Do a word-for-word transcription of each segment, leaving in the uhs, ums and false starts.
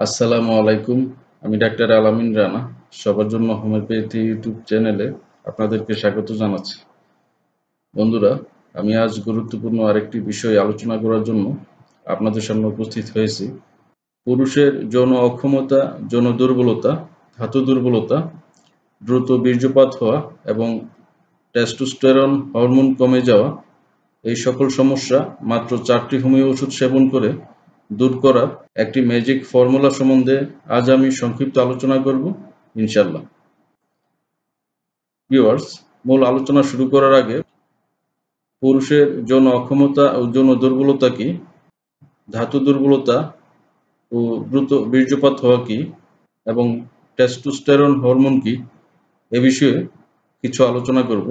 আসসালামু আলাইকুম। আমি ডাক্তার আলামিন রানা। সবার জন্য হোমিওপ্যাথি ইউটিউব চ্যানেলে আপনাদেরকে স্বাগত জানাচ্ছি। বন্ধুরা, আমি আজ গুরুত্বপূর্ণ আরেকটি বিষয় আলোচনা করার জন্য আপনাদের সামনে উপস্থিত হয়েছি। পুরুষের যৌন অক্ষমতা, যৌন দুর্বলতা, ধাতু দুর্বলতা, দ্রুত বীর্যপাত হওয়া এবং টেস্টোস্টেরন হরমোন কমে যাওয়া এই সকল সমস্যা মাত্র চারটি হোমিও ওষুধ সেবন করে দূর করার একটি ম্যাজিক ফর্মুলা সম্বন্ধে আজ আমি সংক্ষিপ্ত আলোচনা করব ইনশাল্লাহ। ভিউয়ার্স, মূল আলোচনা শুরু করার আগে পুরুষের যৌন অক্ষমতা ও যৌন দুর্বলতা কি, ধাতু দুর্বলতা ও দ্রুত বীর্যপাত হওয়া কি এবং টেস্টোস্টেরন হরমোন কি এ বিষয়ে কিছু আলোচনা করব।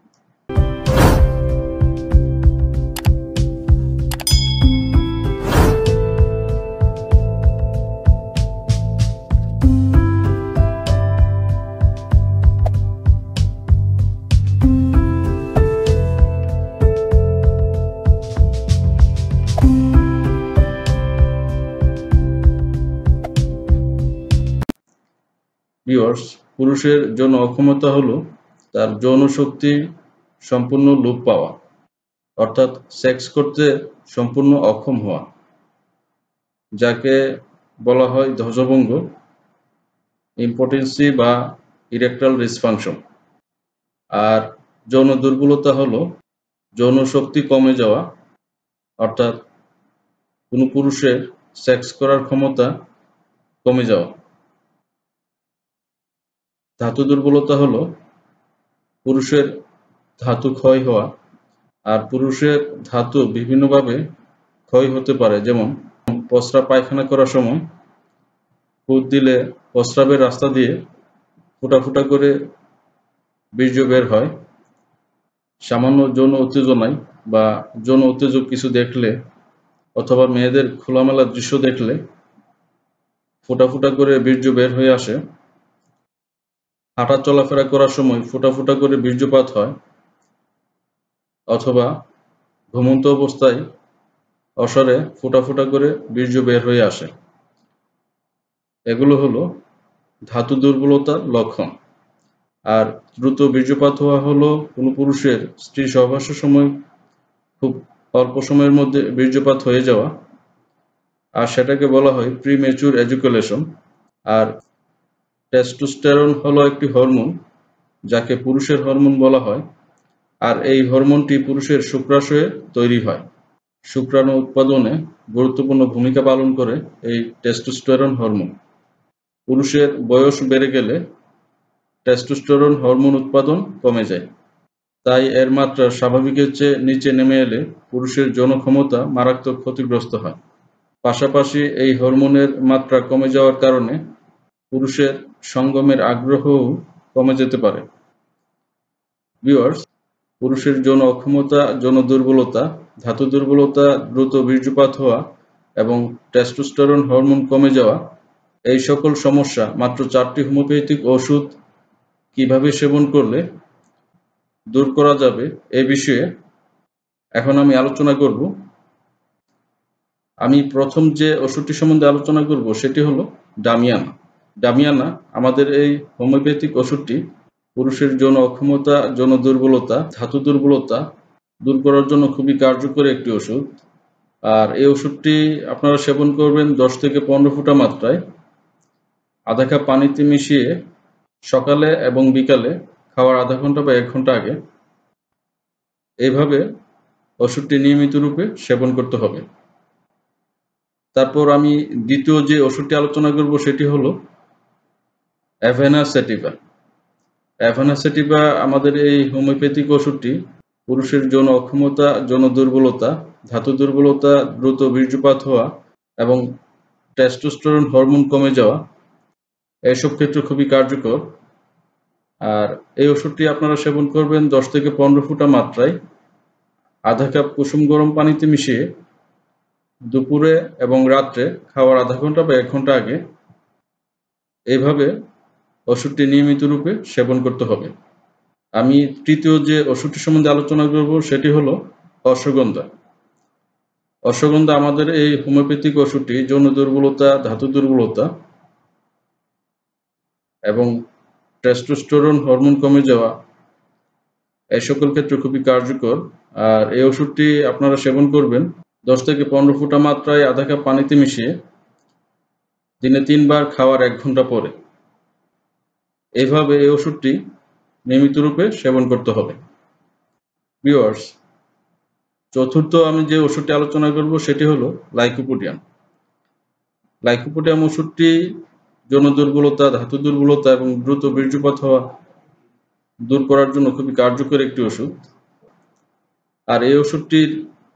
ভিউয়ার্স, পুরুষের যৌন অক্ষমতা হলো তার যৌন শক্তি সম্পূর্ণ লোপ পাওয়া, অর্থাৎ সেক্স করতে সম্পূর্ণ অক্ষম হওয়া, যাকে বলা হয় ধ্বজভঙ্গ, ইম্পটেন্সি বা ইরেকটাইল ডিসফাংশন। আর যৌন দুর্বলতা হলো যৌন শক্তি কমে যাওয়া, অর্থাৎ কোনো পুরুষের সেক্স করার ক্ষমতা কমে যাওয়া। ধাতু দুর্বলতা হলো পুরুষের ধাতু ক্ষয় হওয়া, আর পুরুষের ধাতু বিভিন্নভাবে ক্ষয় হতে পারে, যেমন প্রস্রাব পায়খানা করার সময় ফুট দিলে প্রস্রাবের রাস্তা দিয়ে ফোঁটা ফোঁটা করে বীর্য বের হয়, সামান্য যৌন উত্তেজনায় বা যৌন উত্তেজক কিছু দেখলে অথবা মেয়েদের খোলামেলা দৃশ্য দেখলে ফোঁটা ফোঁটা করে বীর্য বের হয়ে আসে, হাঁটা চলাফেরা করার সময় ফোঁটা ফোঁটা করে বীর্যপাত হয়, অথবা ঘুমন্ত অবস্থায় অসারে ফোঁটা ফোঁটা করে বীর্য বের হয়ে আসে। এগুলো হলো ধাতু দুর্বলতার লক্ষণ। আর দ্রুত বীর্যপাত হওয়া হলো কোনো পুরুষের স্ত্রী সহবাসের সময় খুব অল্প সময়ের মধ্যে বীর্যপাত হয়ে যাওয়া, আর সেটাকে বলা হয় প্রিম্যাচুর এজাকুলেশন। আর টেস্টোস্টেরন হলো একটি হরমোন, যাকে পুরুষের হরমোন বলা হয়, আর এই হরমোনটি পুরুষের শুক্রাশয়ে তৈরি হয়। শুক্রাণু উৎপাদনে গুরুত্বপূর্ণ ভূমিকা পালন করে এই টেস্টোস্টেরন হরমোন। পুরুষের বয়স বেড়ে গেলে টেস্টোস্টেরন হরমোন উৎপাদন কমে যায়, তাই এর মাত্রা স্বাভাবিকের চেয়ে নিচে নেমে এলে পুরুষের যৌন ক্ষমতা মারাত্মক ক্ষতিগ্রস্ত হয়। পাশাপাশি এই হরমোনের মাত্রা কমে যাওয়ার কারণে পুরুষের সঙ্গমের আগ্রহও কমে যেতে পারে। ভিউয়ার্স, পুরুষের যৌন অক্ষমতা, যৌন দুর্বলতা, ধাতু দুর্বলতা, দ্রুত বীর্যপাত হওয়া এবং টেস্টোস্টেরন হরমোন কমে যাওয়া এই সকল সমস্যা মাত্র চারটি হোমিওপ্যাথিক ওষুধ কিভাবে সেবন করলে দূর করা যাবে এ বিষয়ে এখন আমি আলোচনা করব। আমি প্রথম যে ওষুধটি সম্বন্ধে আলোচনা করব সেটি হলো ডামিয়ানা। ডামিয়ানা আমাদের এই হোমিওপ্যাথিক ওষুধটি পুরুষের যৌন অক্ষমতা, যৌন দুর্বলতা, ধাতু দুর্বলতা দূর করার জন্য খুবই কার্যকরী একটি ওষুধ। আর এই ওষুধটি আপনারা সেবন করবেন দশ থেকে পনেরো ফোঁটা মাত্রায়, আধা কাপ পানিতে মিশিয়ে সকালে এবং বিকালে খাওয়ার আধা ঘন্টা বা এক ঘন্টা আগে। এইভাবে ওষুধটি নিয়মিত রূপে সেবন করতে হবে। তারপর আমি দ্বিতীয় যে ওষুধটি আলোচনা করব সেটি হলো অ্যাভেনা স্যাটিভা। অ্যাভেনা স্যাটিভা আমাদের এই হোমিওপ্যাথিক ওষুধটি পুরুষের যৌন অক্ষমতা, যৌন দুর্বলতা, ধাতু দুর্বলতা, দ্রুত বীর্যপাত হওয়া এবং টেস্টোস্টেরন হরমোন কমে যাওয়া এসব ক্ষেত্রে খুবই কার্যকর। আর এই ওষুধটি আপনারা সেবন করবেন দশ থেকে পনেরো ফোঁটা মাত্রায়, আধা কাপ কুসুম গরম পানিতে মিশিয়ে দুপুরে এবং রাত্রে খাওয়ার আধা ঘন্টা বা এক ঘন্টা আগে। এইভাবে ওষুধটি নিয়মিত রূপে সেবন করতে হবে। আমি তৃতীয় যে ওষুধটি সম্বন্ধে আলোচনা করব সেটি হলো অশ্বগন্ধা। অশ্বগন্ধা আমাদের এই হোমিওপ্যাথিক ওষুধটি যৌন দুর্বলতা, ধাতু দুর্বলতা এবং টেস্টোস্টেরন হরমোন কমে যাওয়া এই সকল ক্ষেত্রে খুবই কার্যকর। আর এই ওষুধটি আপনারা সেবন করবেন দশ থেকে পনেরো ফোঁটা মাত্রায় আধা কাপ পানিতে মিশিয়ে দিনে তিনবার খাওয়ার এক ঘন্টা পরে। এইভাবে এই ওষুধটি নিয়মিত রূপে সেবন করতে হবে। ভিউয়ার্স, চতুর্থ আমি যে ওষুধটি আলোচনা করব সেটি হলো লাইকোপোডিয়াম। লাইকোপোডিয়াম ওষুধটি যৌন দুর্বলতা, ধাতু দুর্বলতা এবং দ্রুত বীর্যপাত হওয়া দূর করার জন্য খুবই কার্যকর একটি ওষুধ। আর এই ওষুধটির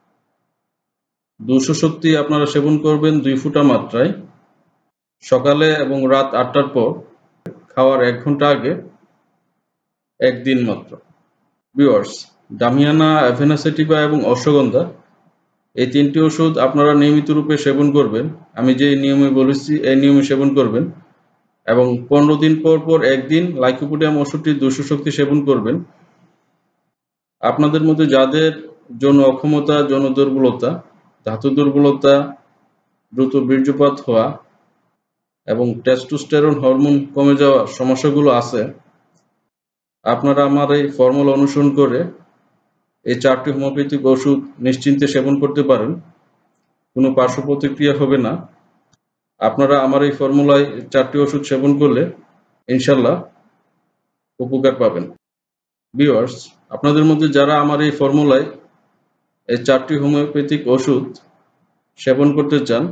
দুশো শক্তি আপনারা সেবন করবেন দুই ফোঁটা মাত্রায় সকালে এবং রাত আটটার পর খাওয়ার এক ঘন্টা আগে একদিন মাত্র। ভিউয়ার্স, ডামিয়ানা, অ্যাভেনা স্যাটিভা এবং অশ্বগন্ধা এই তিনটি ওষুধ আপনারা নিয়মিত রূপে সেবন করবেন। আমি যে নিয়মে বলেছি এই নিয়মে সেবন করবেন এবং পনেরো দিন পর পর একদিন লাইকোপোডিয়াম ওষুধটি দুশো শক্তি সেবন করবেন। আপনাদের মধ্যে যাদের যৌন অক্ষমতা, যৌন দুর্বলতা, ধাতু দুর্বলতা, দ্রুত বীর্যপাত হওয়া এবং টেস্টোস্টেরন হরমোন কমে যাওয়া সমস্যাগুলো আছে, আপনারা আমার এই ফর্মুলা অনুসরণ করে এই চারটি হোমিওপ্যাথিক ওষুধ নিশ্চিন্তে সেবন করতে পারেন। কোনো পার্শ্ব প্রতিক্রিয়া হবে না। আপনারা আমার এই ফর্মুলায় চারটি ওষুধ সেবন করলে ইনশাল্লাহ উপকার পাবেন। ভিউয়ার্স, আপনাদের মধ্যে যারা আমার এই ফর্মুলায় এই চারটি হোমিওপ্যাথিক ওষুধ সেবন করতে চান,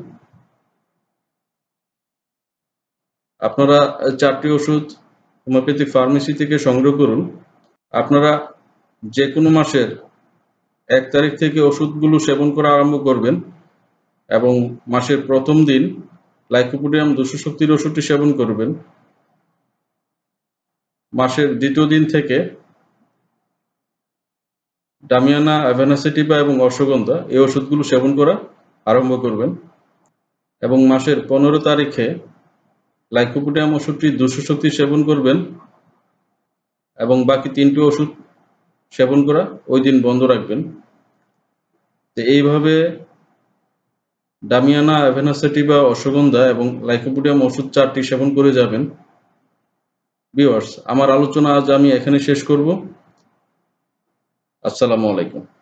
আপনারা চারটি ওষুধ হোমিওপ্যাথিক ফার্মেসি থেকে সংগ্রহ করুন। আপনারা যে কোনো মাসের এক তারিখ থেকে ওষুধগুলো সেবন করা আরম্ভ করবেন এবং মাসের প্রথম দিন লাইকোপোডিয়াম দুশো শক্তির ওষুধটি সেবন করবেন। মাসের দ্বিতীয় দিন থেকে ডামিয়ানা, অ্যাভেনা স্যাটিভা এবং অশ্বগন্ধা এই ওষুধগুলো সেবন করা আরম্ভ করবেন এবং মাসের পনেরো তারিখে লাইকোপোডিয়াম ওষুধটি দুশো শক্তি সেবন করবেন এবং বাকি তিনটি ওষুধ সেবন করা ওই দিন বন্ধ রাখবেন। তো এইভাবে ডামিয়ানা, অ্যাভেনা স্যাটিভা, অশ্বগন্ধা এবং লাইকোপোডিয়াম ওষুধ চারটি সেবন করে যাবেন। ভিউয়ার্স, আমার আলোচনা আজ আমি এখানে শেষ করব। আসসালামু আলাইকুম।